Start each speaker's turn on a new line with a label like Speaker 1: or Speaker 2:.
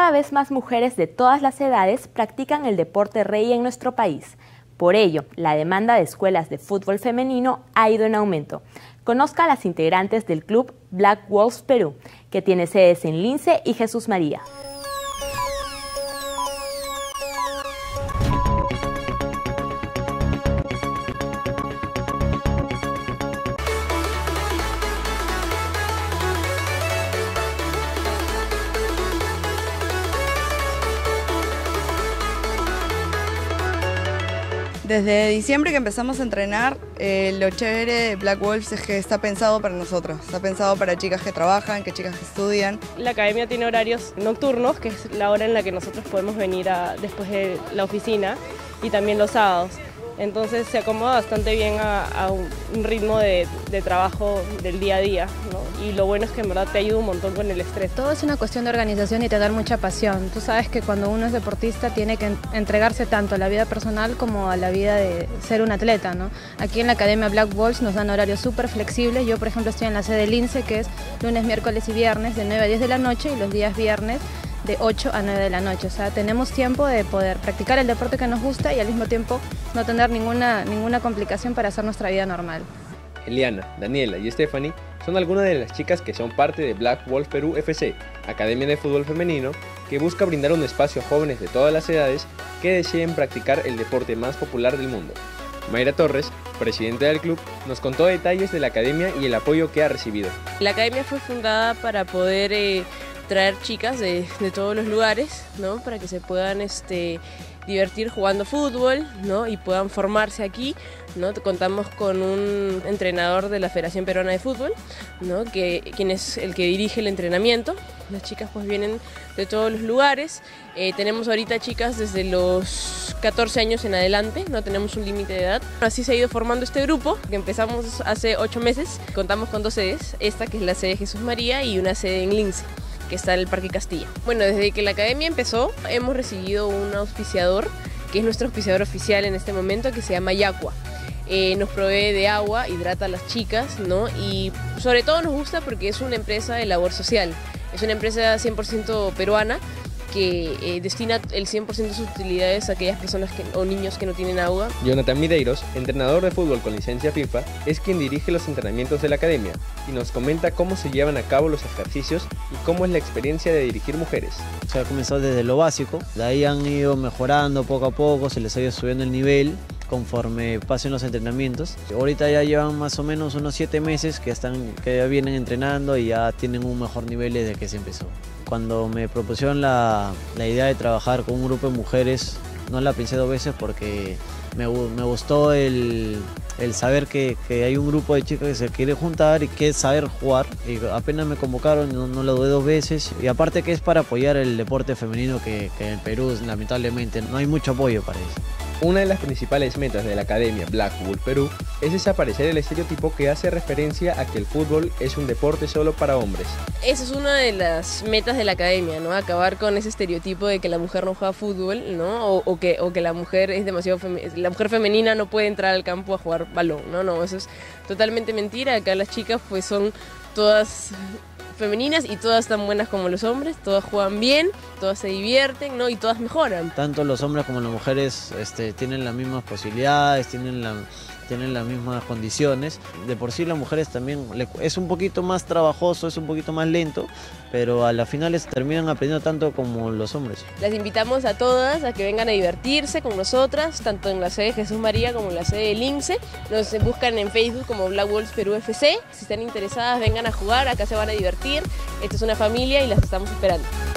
Speaker 1: cada vez más mujeres de todas las edades practican el deporte rey en nuestro país. Por ello, la demanda de escuelas de fútbol femenino ha ido en aumento. Conozca a las integrantes del club Black Wolves Perú, que tiene sedes en Lince y Jesús María.
Speaker 2: Desde diciembre que empezamos a entrenar, lo chévere de Black Wolves es que está pensado para nosotros, está pensado para chicas que trabajan, que chicas que estudian.
Speaker 3: La academia tiene horarios nocturnos, que es la hora en la que nosotros podemos venir después de la oficina, y también los sábados. Entonces se acomoda bastante bien a un ritmo de trabajo del día a día, ¿no? Y lo bueno es que en verdad te ayuda un montón con el estrés.
Speaker 4: Todo es una cuestión de organización y tener mucha pasión. Tú sabes que cuando uno es deportista tiene que entregarse tanto a la vida personal como a la vida de ser un atleta, ¿no? Aquí en la Academia Black Wolves nos dan horarios súper flexibles. Yo, por ejemplo, estoy en la sede Lince, que es lunes, miércoles y viernes de 9 a 10 de la noche, y los días viernes de 8 a 9 de la noche. O sea, tenemos tiempo de poder practicar el deporte que nos gusta y al mismo tiempo no tener ninguna complicación para hacer nuestra vida normal.
Speaker 5: Eliana, Daniela y Stephanie son algunas de las chicas que son parte de Black Wolves Perú FC, academia de fútbol femenino que busca brindar un espacio a jóvenes de todas las edades que deseen practicar el deporte más popular del mundo. Mayra Torres, presidenta del club, nos contó detalles de la academia y el apoyo que ha recibido.
Speaker 3: La academia fue fundada para poder traer chicas de todos los lugares, ¿no? Para que se puedan divertir jugando fútbol, ¿no? Y puedan formarse aquí, ¿no? Contamos con un entrenador de la Federación Peruana de Fútbol, ¿no? Quien es el que dirige el entrenamiento. Las chicas pues vienen de todos los lugares. Tenemos ahorita chicas desde los 14 años en adelante, no tenemos un límite de edad. Así se ha ido formando este grupo, que empezamos hace 8 meses. Contamos con 2 sedes, esta que es la sede de Jesús María y una sede en Lince, que está en el Parque Castilla. Bueno, desde que la academia empezó, hemos recibido un auspiciador, que es nuestro auspiciador oficial en este momento, que se llama Yaqua. Nos provee de agua, hidrata a las chicas, ¿no? Y sobre todo nos gusta porque es una empresa de labor social. Es una empresa 100% peruana que destina el 100% de sus utilidades a aquellas personas o niños que no tienen agua.
Speaker 5: Jonathan Mideiros, entrenador de fútbol con licencia FIFA, es quien dirige los entrenamientos de la academia y nos comenta cómo se llevan a cabo los ejercicios y cómo es la experiencia de dirigir mujeres.
Speaker 6: Se ha comenzado desde lo básico, de ahí han ido mejorando poco a poco, se les ha ido subiendo el nivel conforme pasen los entrenamientos. Ahorita ya llevan más o menos unos 7 meses que ya vienen entrenando y ya tienen un mejor nivel desde que se empezó. Cuando me propusieron la idea de trabajar con un grupo de mujeres, no la pensé 2 veces porque me gustó el saber que hay un grupo de chicas que se quiere juntar y que saber jugar. Y apenas me convocaron, no lo dudé 2 veces. Y aparte que es para apoyar el deporte femenino que en Perú lamentablemente no hay mucho apoyo para eso.
Speaker 5: Una de las principales metas de la academia Black Wolves Perú es desaparecer el estereotipo que hace referencia a que el fútbol es un deporte solo para hombres.
Speaker 3: Esa es una de las metas de la academia, ¿no? Acabar con ese estereotipo de que la mujer no juega fútbol, ¿no? O que la mujer es demasiado la mujer femenina no puede entrar al campo a jugar balón, ¿no? No, eso es totalmente mentira. Acá las chicas pues son todas femeninas y todas tan buenas como los hombres, todas juegan bien, todas se divierten, ¿no? Y todas mejoran.
Speaker 6: Tanto los hombres como las mujeres tienen las mismas posibilidades, tienen las mismas condiciones. De por sí las mujeres también es un poquito más trabajoso, es un poquito más lento, pero a las finales terminan aprendiendo tanto como los hombres.
Speaker 3: Las invitamos a todas a que vengan a divertirse con nosotras, tanto en la sede de Jesús María como en la sede de Lince. Nos buscan en Facebook como Black Wolves Perú FC. Si están interesadas, vengan a jugar, acá se van a divertir. Esta es una familia y las estamos esperando.